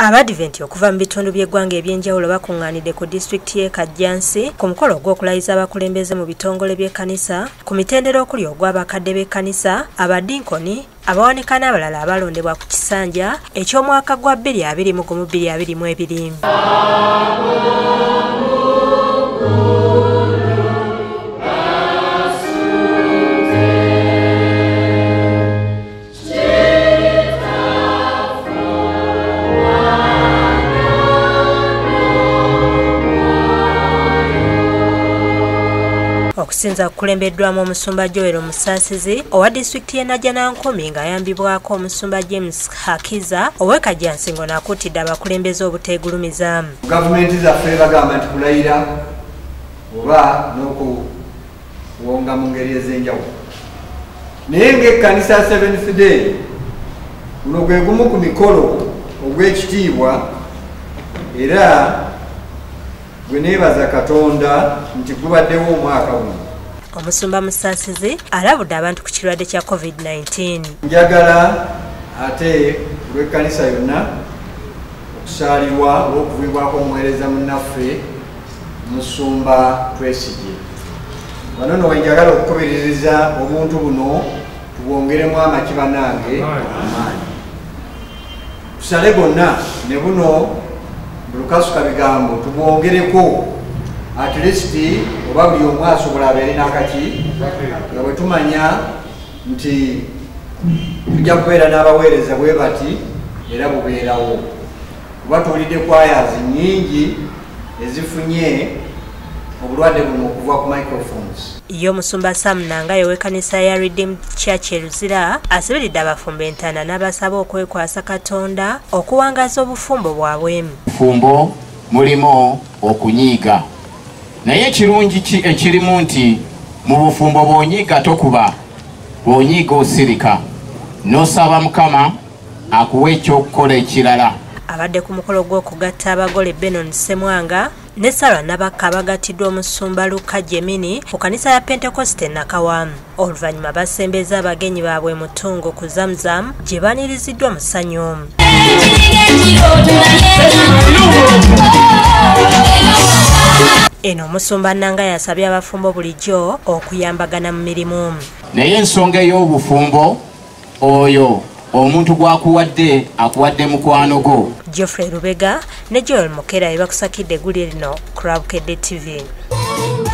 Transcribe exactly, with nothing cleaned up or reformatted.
Abadiventi okuva mu bitundu by'eggwanga ebyenjawulo bakungaanidde ku disitulikiti y'e Kajjansi ku mukolo gw'okulayiza abakulembeze mu bitongole by'ekkanisa ku mitendera okuli ogw'abakadde b'ekkanisa, abadinkoni, abawanika n'abalala abalondebwa ku kisanja eky'omwaka gwa bbiri abiri mu gumu bbiri abiri mu ebiri. Okusinza kukulembeddwamu omusumba Joel Musaasizi owa disitulikiti y'e Najjanankumbi ng'ayambibwako omusumba James Hakiza ow'e Kajjansi ng'onakuutidde abakulembeze obuteegulumiza. Gavumenti zaffe bagamba nti kulayira oba n'okuwonga mu ngeri ez'enjawulo. Naye ng'ekkanisa Seventh Day guno gwe gumu ku mikolo ogw'ekitiibwa era gwe neebaza Katonda nti gubaddewo omwaka guno. Omusumba Musaasizi alabudde abantu ku kirwadde kya COVID nineteen. Njagala ate olw'ekkanisa yonna okusaalirwa olw'okuvibwako omuweereza munnaffe Musumba Twesigye. Wano nno wenjagala okukubiririza obuntu buno tubwongeremu amakiba nange amaanyi. Tusale gonna ne buno Lukasuka bigambo tubwongereko at least oba buli omu asobola abeere n'akaki nga bwe tumanya nti tujja kubeera n'abaweereza bwe bati era bubeerawo kuba tuwulidde kwayaazi nnyingi ezifunye obulwadde buno okuva ku microphones. Yo Musumba Sam Nangayo w'ekkanisa ya Redeemed Church e Luzira asibiridde abafumbo entaana n'abasaba okwekwasa Katonda okuwangaza obufumbo bwabwe. Fumbo mulimu okunyiiga naye ekirungi ki ekirimu nti mu bufumbo bw'onyiiga tokuba, bw'onyiiga osirika n'osaba Mukama akuwa ekyokukola ekirala. Abadde ku mukolo gw'okugatta abagole Benon Ssemwanga ne Sarah Nabakka bagattiddwa omusumba Luka Jemini ku kanisa ya Pentecoste Nakawa. Oluvannyuma basembeza abagenyi baabwe mu ttungo ku Zamzam gye baaniriziddwa mu ssanyu. Eno omusumba Nanga yasabye abafumbo bulijjo okuyambagana mu mirimu. Naye ensonga ey'obufumbo oyo omuntu gwakuwadde akuwadde mukwano go. Geoffrey Rubega ne Joel Mukera ebakusakidde eggulire lino ku Rabukedde T V.